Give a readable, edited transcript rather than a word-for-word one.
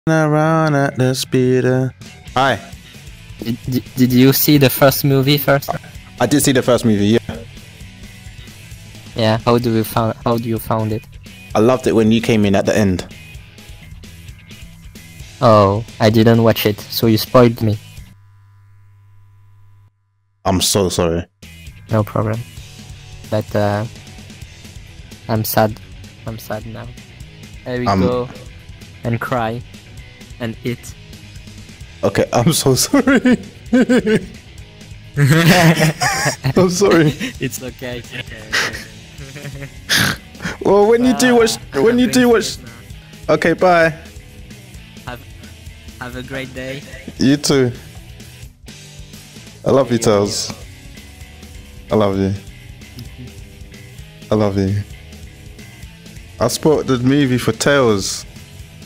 Around at the speeder. Hi. Did you see the first movie first? I did see the first movie, yeah. Yeah, how do you found it? I loved it when you came in at the end. Oh, I didn't watch it, so you spoiled me. I'm so sorry. No problem. But I'm sad. I'm sad now. I will go and cry and eat. Okay, I'm so sorry. I'm sorry. It's okay. It's okay. Well, when you do watch, okay, bye. Have a great day. You too. I love you, Tails. I love you. I love you. I spoiled the movie for Tails.